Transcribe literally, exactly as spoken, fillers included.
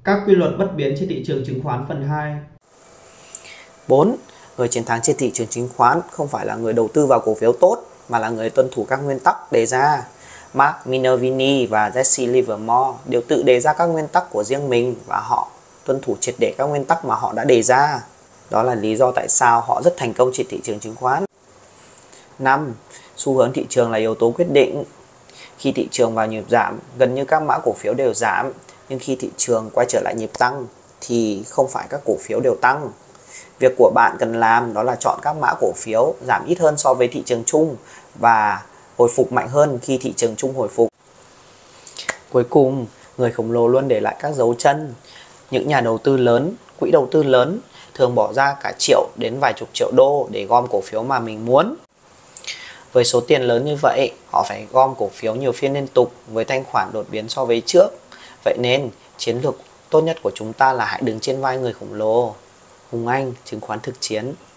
Các quy luật bất biến trên thị trường chứng khoán phần hai. bốn. Người chiến thắng trên thị trường chứng khoán không phải là người đầu tư vào cổ phiếu tốt, mà là người tuân thủ các nguyên tắc đề ra. Mark Minervini và Jesse Livermore đều tự đề ra các nguyên tắc của riêng mình và họ tuân thủ triệt để các nguyên tắc mà họ đã đề ra. Đó là lý do tại sao họ rất thành công trên thị trường chứng khoán. năm. Xu hướng thị trường là yếu tố quyết định. Khi thị trường vào nhịp giảm, gần như các mã cổ phiếu đều giảm, nhưng khi thị trường quay trở lại nhịp tăng thì không phải các cổ phiếu đều tăng. Việc của bạn cần làm đó là chọn các mã cổ phiếu giảm ít hơn so với thị trường chung và hồi phục mạnh hơn khi thị trường chung hồi phục. Cuối cùng, người khổng lồ luôn để lại các dấu chân. Những nhà đầu tư lớn, quỹ đầu tư lớn thường bỏ ra cả triệu đến vài chục triệu đô để gom cổ phiếu mà mình muốn. Với số tiền lớn như vậy, họ phải gom cổ phiếu nhiều phiên liên tục với thanh khoản đột biến so với trước. Vậy nên, chiến lược tốt nhất của chúng ta là hãy đứng trên vai người khổng lồ. Hùng Anh, chứng khoán thực chiến.